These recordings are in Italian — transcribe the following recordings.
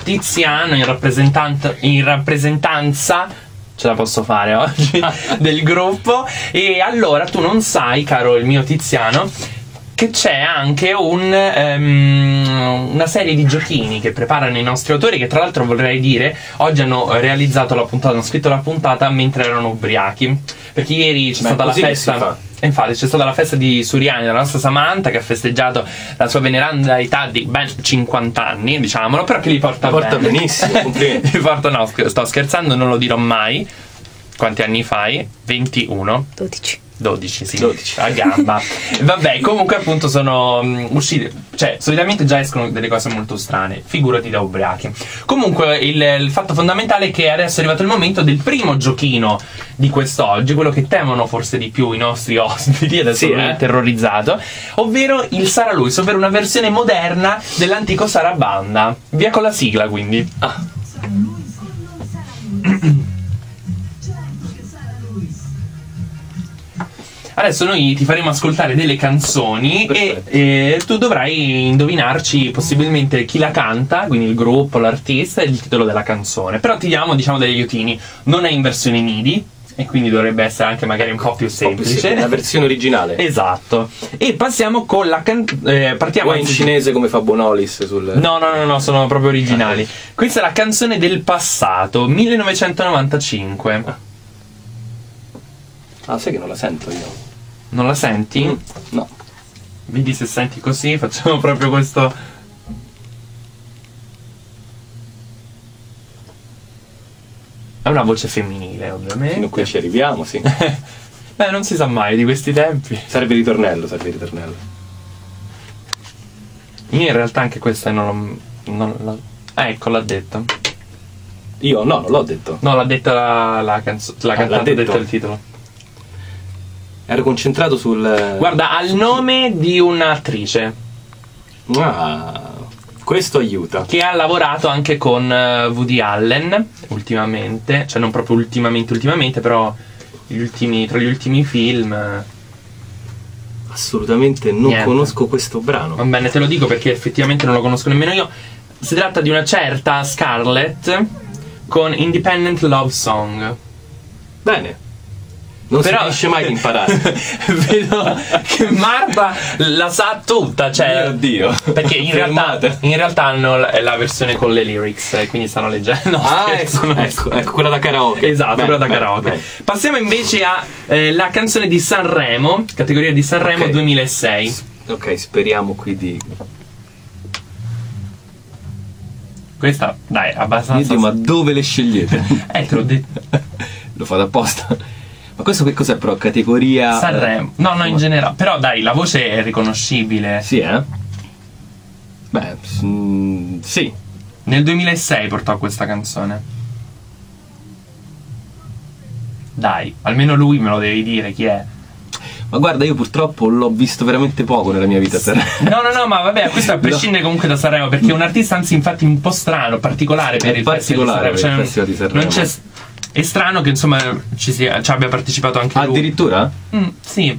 Tiziano in rappresentanza, ce la posso fare oggi, del gruppo. E allora tu non sai, caro il mio Tiziano, che c'è anche una serie di giochini che preparano i nostri autori, che tra l'altro vorrei dire oggi hanno realizzato la puntata, hanno scritto la puntata mentre erano ubriachi, perché ieri c'è stata la festa, e infatti c'è stata la festa di Suriani, della nostra Samantha, che ha festeggiato la sua veneranda età di ben 50 anni, diciamolo, però che li porta benissimo, complimenti. Li porta, no, sto scherzando, non lo dirò mai. Quanti anni fai? 21? 12, sì, 12 a gamba. Vabbè, comunque appunto sono usciti, cioè solitamente già escono delle cose molto strane, figurati da ubriachi. Comunque il fatto fondamentale è che adesso è arrivato il momento del primo giochino di quest'oggi, quello che temono forse di più i nostri ospiti, adesso mi è terrorizzato, ovvero il Sarà Luis, ovvero una versione moderna dell'antico Sarabanda. Via con la sigla, quindi. Adesso noi ti faremo ascoltare delle canzoni e tu dovrai indovinarci possibilmente chi la canta, quindi il gruppo, l'artista e il titolo della canzone. Però ti diamo, diciamo, degli aiutini. Non è in versione MIDI e quindi dovrebbe essere anche magari un po' più semplice. La versione originale. Esatto. E passiamo con la partiamo in cinese come fa Bonolis sul... No, sono proprio originali. Questa è la canzone del passato, 1995. Ah, sai che non la sento io. Non la senti? No. Vedi se senti così, facciamo proprio questo. È una voce femminile, ovviamente. Fino a qui ci arriviamo, sì. Beh, non si sa mai di questi tempi. Serve il ritornello. Io in realtà anche questa non ecco, l'ha detto. Io no, non l'ho detto. No, l'ha detta la canzone. La cantante ha detto il titolo. Ero concentrato sul... Guarda, ha il nome di un'attrice. Ah, questo aiuta. Che ha lavorato anche con Woody Allen ultimamente. Cioè non proprio ultimamente, però tra gli ultimi film. Assolutamente non conosco questo brano. Va bene, te lo dico perché effettivamente non lo conosco nemmeno io. Si tratta di una certa Scarlett con Independent Love Song. Bene. Non si riesce mai di imparare. Vedo che Marta la sa tutta, cioè. Mio Dio. Perché in realtà hanno la versione con le lyrics, quindi stanno leggendo. Ecco, quella da karaoke. Esatto, quella da karaoke. Passiamo invece a la canzone di Sanremo, categoria di Sanremo 2006. Ok, speriamo qui di... Questa, dai, abbastanza. Ma dove le scegliete? Te l'ho detto. Lo fate apposta. Ma questo che cos'è però? Categoria... Sanremo. No, in generale. Però dai, la voce è riconoscibile. Sì, Beh, sì. Nel 2006 portò questa canzone. Dai, almeno lui me lo devi dire chi è. Ma guarda, io purtroppo l'ho visto veramente poco nella mia vita. No, ma vabbè, questo a prescindere comunque da Sanremo, perché è un artista anzi infatti un po' strano, particolare per il Festival di Sanremo. Non c'è... È strano che insomma ci abbia partecipato anche lui. Addirittura? Sì.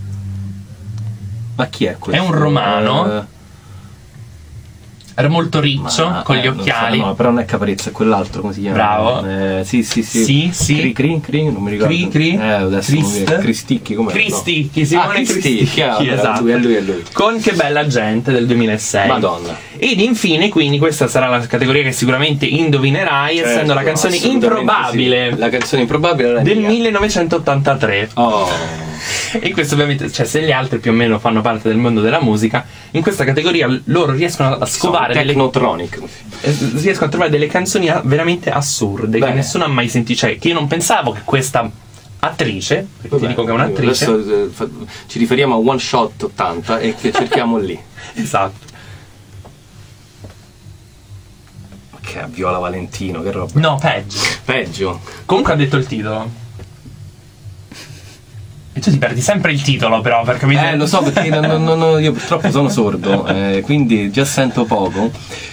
Ma chi è questo? È un romano. Era molto riccio, con gli occhiali. No, però non è Caparezza, è quell'altro, come si chiama? Sì. Cri, non mi ricordo. Cristicchi, come? Cristicchi, Simone Cristicchi, esatto. È lui. Con Che bella gente del 2006. Madonna. Ed infine, quindi, questa sarà la categoria che sicuramente indovinerai, essendo la canzone improbabile. Sì. La canzone improbabile del 1983. Oh. E questo ovviamente, cioè, se gli altri più o meno fanno parte del mondo della musica, in questa categoria loro riescono a scovare riescono a trovare delle canzoni veramente assurde. Bene. Che nessuno ha mai sentito, cioè che io non pensavo che questa attrice, perché ti dico che è un'attrice, adesso ci riferiamo a One Shot 80 e che cerchiamo lì. Esatto. Che a Viola Valentino, che roba. No, peggio. Comunque ha detto il titolo. E tu ti perdi sempre il titolo, però, per capire. Lo so, perché io purtroppo sono sordo, quindi già sento poco.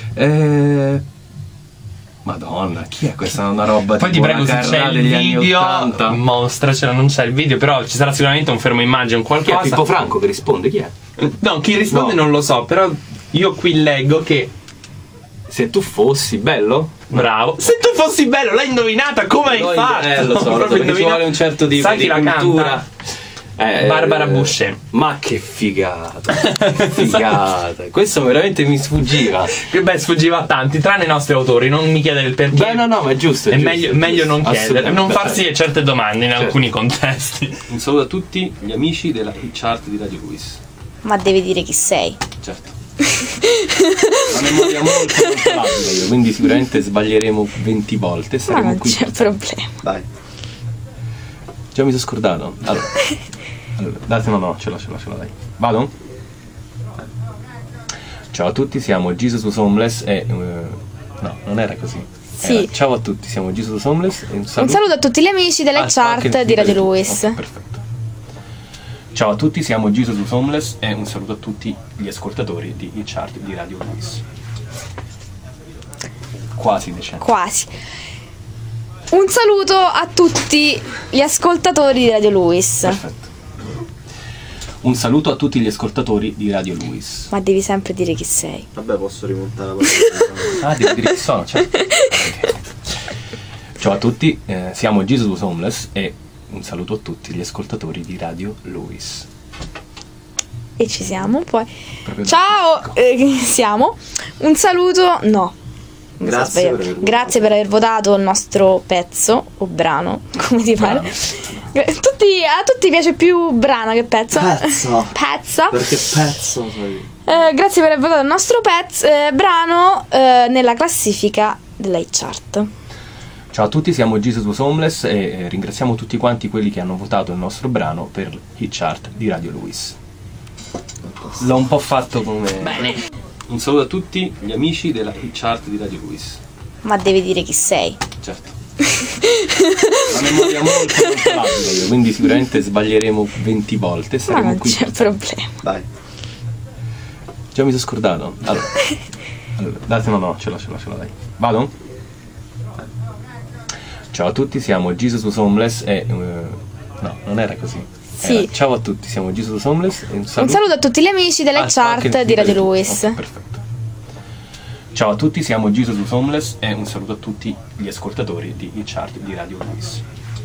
Madonna, chi è questa? Una roba poi tipo ti prego, se c'è il video, mostracelo. Non c'è il video, però ci sarà sicuramente un fermo immagine, un qualcosa. Chi è Pippo Franco che risponde? Chi è? No, chi risponde non lo so, però io qui leggo che Se tu fossi bello? Bravo. Se tu fossi bello, l'hai indovinata, come hai fatto? Lo so, perché ci vuole un certo tipo Sai di chi la cultura. canta? Barbara Boucher. Ma che figata, figata. Questo veramente mi sfuggiva. Che beh, sfuggiva a tanti, tranne i nostri autori, non mi chiedere il perché. Beh, no, ma è giusto. È meglio non chiedere, non farsi Perfetto. certe domande in Certo. alcuni contesti. Un saluto a tutti gli amici della chart di Radio Luis. Ma devi dire chi sei. Certo. La memoria molto labile io, quindi sicuramente sbaglieremo 20 volte. Ma Saremo non qui. c'è problema. Dai. Già mi sono scordato. Allora, date, no, ce l'ho, dai. Vado? Ciao a tutti, siamo Jesus Was Homeless e... no, non era così. Sì. Ciao a tutti, siamo Jesus Was Homeless e Un saluto a tutti gli amici delle chart di Radio Luis. Ok, perfetto. Ciao a tutti, siamo Jesus Was Homeless e un saluto a tutti gli ascoltatori di chart di Radio Luis. Quasi decente. Quasi. Un saluto a tutti gli ascoltatori di Radio Luis. Perfetto. Un saluto a tutti gli ascoltatori di Radio Luis. Ma devi sempre dire chi sei. Vabbè, posso rimontare la partita. Ah, devi dire chi sono, certo. Ciao a tutti, siamo Jesus Was Homeless e un saluto a tutti gli ascoltatori di Radio Luis. E ci siamo poi. Proprio Ciao, siamo. Un saluto. No. Mi sono Grazie sbagliata. per aver votato. Grazie per aver votato il nostro pezzo o brano, come ti pare. A tutti piace più brano che pezzo. Pezzo. Pezzo. Perché pezzo sei? Grazie per aver votato il nostro brano nella classifica della chart. Ciao a tutti, siamo Jesus Was Homeless e ringraziamo tutti quanti quelli che hanno votato il nostro brano per il chart di Radio Luis. L'ho un po' fatto come... Bene. Un saluto a tutti gli amici della chart di Radio Luis. Ma devi dire chi sei. Certo. La memoria molto labile io, quindi sicuramente sbaglieremo 20 volte. Ma Saremo non qui. c'è problema. Dai. Già mi sono scordato. Allora, date, no, ce l'ho, dai. Vado? Ciao a tutti, siamo Jesus Was Homeless e... no, non era così. Sì. Ciao a tutti, siamo Jesus Was Homeless e Un saluto a tutti gli amici delle chart di Radio Luis. Ok, perfetto. Ciao a tutti, siamo Jesus Was Homeless e un saluto a tutti gli ascoltatori di chart di Radio Luis.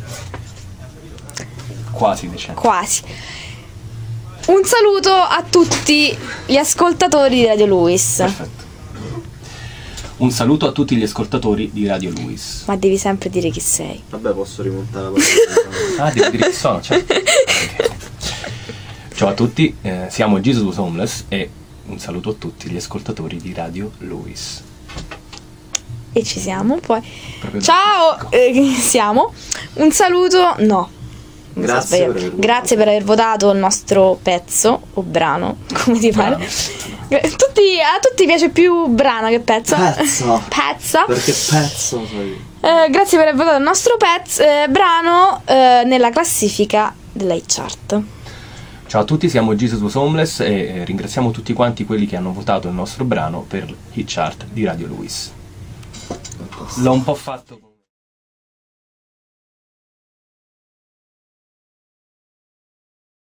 Quasi decente. Quasi. Un saluto a tutti gli ascoltatori di Radio Luis. Perfetto. Un saluto a tutti gli ascoltatori di Radio Luis. Ma devi sempre dire chi sei. Vabbè, posso rimontare la partita. Ah, devi dire chi sono, certo. Ciao a tutti, siamo Jesus Was Homeless e un saluto a tutti gli ascoltatori di Radio Luis. E ci siamo poi. Proprio Ciao, siamo. Un saluto. No. Mi sono Grazie sbagliata. per aver votato. Grazie per aver votato il nostro pezzo o brano, come ti pare. A tutti piace più brano che pezzo. Pezzo. Pezzo. Perché pezzo sei? Grazie per aver votato il nostro brano nella classifica della chart. Ciao a tutti, siamo Jesus Was Homeless e ringraziamo tutti quanti quelli che hanno votato il nostro brano per il chart di Radio Luis. L'ho un po' fatto...